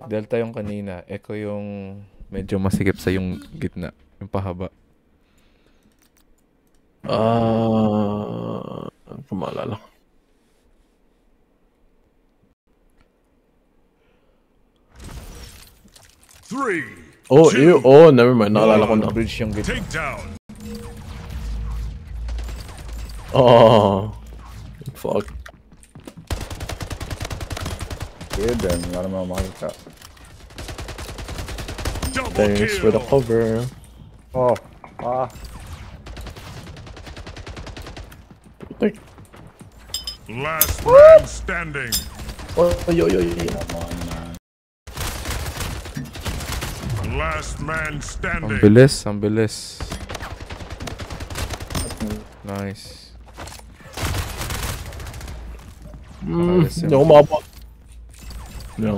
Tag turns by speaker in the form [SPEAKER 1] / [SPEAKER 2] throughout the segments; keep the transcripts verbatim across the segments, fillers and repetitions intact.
[SPEAKER 1] Delta yung kanina. Echo yung medyo masikip sa yung gitna. Yung pahaba.
[SPEAKER 2] Ah, uh, kumalala.
[SPEAKER 3] Three.
[SPEAKER 2] Oh, two, ew. Oh, never mind. Naalala ko na.
[SPEAKER 1] Bridge yung gitna.
[SPEAKER 3] Take down.
[SPEAKER 2] Oh, fuck.
[SPEAKER 4] Here then, wala naman makita.
[SPEAKER 2] Thanks for the cover.
[SPEAKER 4] Oh, ah.
[SPEAKER 2] Take.
[SPEAKER 3] Last man standing.
[SPEAKER 2] Oh, yo, yo, yo.
[SPEAKER 4] Come on, man.
[SPEAKER 3] Last man standing.
[SPEAKER 1] Ang bilis, ang bilis. Nice.
[SPEAKER 2] Hmm, hindi ako makapag. No.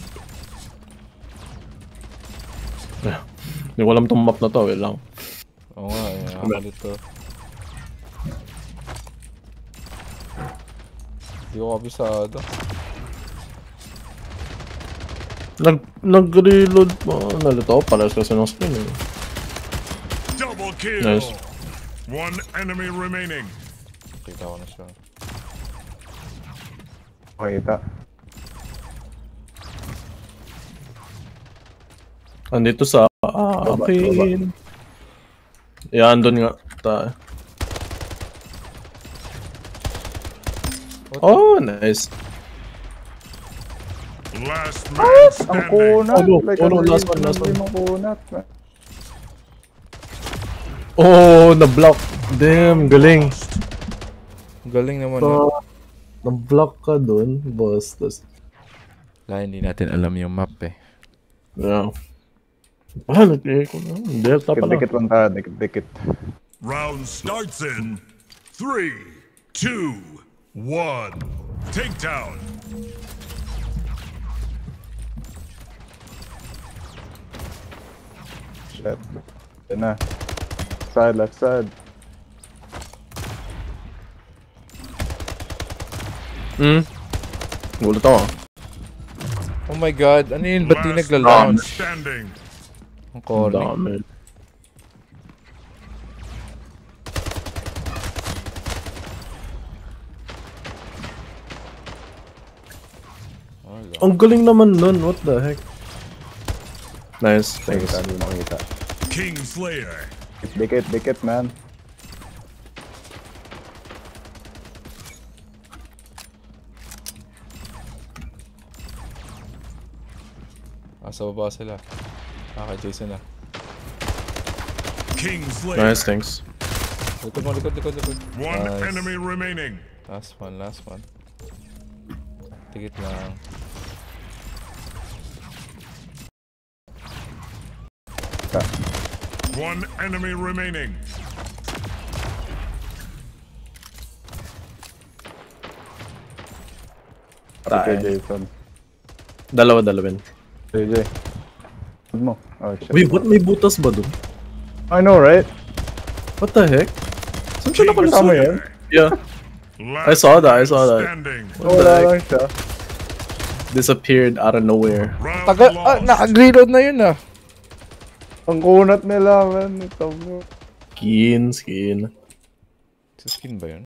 [SPEAKER 2] Hindi ko alam itong map na to, wait lang.
[SPEAKER 1] Oo nga, eh, nakakulit to. Hindi ko kabisado.
[SPEAKER 2] Nag, nag-reload pa. Nalito, pares kasi ng screen eh.
[SPEAKER 3] Double kill.
[SPEAKER 2] Nice.
[SPEAKER 3] One enemy remaining.
[SPEAKER 1] Kita ko na siya.
[SPEAKER 4] Makita.
[SPEAKER 2] Andito sa akin. Yan, doon nga. Ta. Oh, nice.
[SPEAKER 3] Last man standing.
[SPEAKER 4] Ang kunat.
[SPEAKER 2] Oh, no.
[SPEAKER 4] Like,
[SPEAKER 2] Oh, no,
[SPEAKER 4] ano
[SPEAKER 2] last
[SPEAKER 4] yun,
[SPEAKER 2] one, last
[SPEAKER 4] hindi
[SPEAKER 2] one.
[SPEAKER 4] mo kunat.
[SPEAKER 2] Oh, na-block. Damn, galing.
[SPEAKER 1] Galing naman.
[SPEAKER 2] So,
[SPEAKER 1] No?
[SPEAKER 2] na-block ka dun, boss. Tas,
[SPEAKER 1] Wala, hindi natin alam yung map eh.
[SPEAKER 2] yeah. Ah, nag-play ko na. Delta pala.
[SPEAKER 4] Dikit lang tayo, dikit-dikit.
[SPEAKER 3] Round starts in three, two, one. Takedown.
[SPEAKER 4] Shit. Yan na. Side, left side.
[SPEAKER 2] Hmm. Gulat ako.
[SPEAKER 1] Oh my god, ano yun? Ba't di
[SPEAKER 3] Last man
[SPEAKER 1] nagla-launch?
[SPEAKER 3] standing.
[SPEAKER 1] Ang
[SPEAKER 2] Ang
[SPEAKER 1] corny.
[SPEAKER 2] dami.
[SPEAKER 1] Wala.
[SPEAKER 2] Ang galing naman nun. What the heck? Nice. Thanks.
[SPEAKER 4] Makita, hindi makita.
[SPEAKER 3] King Slayer.
[SPEAKER 4] Dikit, dikit, man.
[SPEAKER 1] Ah, sa baba sila. Ah, kay Jason na.
[SPEAKER 3] King Slayer.
[SPEAKER 2] Nice, thanks.
[SPEAKER 1] Likod mo, likod, likod, likod.
[SPEAKER 3] One
[SPEAKER 1] Nice.
[SPEAKER 3] enemy remaining.
[SPEAKER 1] Last one, last one. Tigit lang.
[SPEAKER 3] One enemy remaining.
[SPEAKER 4] Pati kay Jason.
[SPEAKER 2] Dalawa, dalawin.
[SPEAKER 4] J J. Good mo. Oh, shit.
[SPEAKER 2] Wait, what? May butas ba dun?
[SPEAKER 4] I know, right?
[SPEAKER 2] What the heck? Saan siya
[SPEAKER 3] King
[SPEAKER 4] Kasama
[SPEAKER 2] nakalusot?
[SPEAKER 4] yan?
[SPEAKER 2] Yeah.
[SPEAKER 3] Last
[SPEAKER 2] I saw that, I
[SPEAKER 3] man
[SPEAKER 2] saw that.
[SPEAKER 3] Standing.
[SPEAKER 2] What the
[SPEAKER 4] Wala
[SPEAKER 2] heck?
[SPEAKER 4] lang siya.
[SPEAKER 2] Disappeared out of nowhere.
[SPEAKER 3] Round
[SPEAKER 1] Tagal, ah,
[SPEAKER 3] lost.
[SPEAKER 1] naka-reload na yun ah.
[SPEAKER 4] Ang kunat nila, man. Ito mo.
[SPEAKER 2] Skin, skin.
[SPEAKER 1] Sa skin ba yun?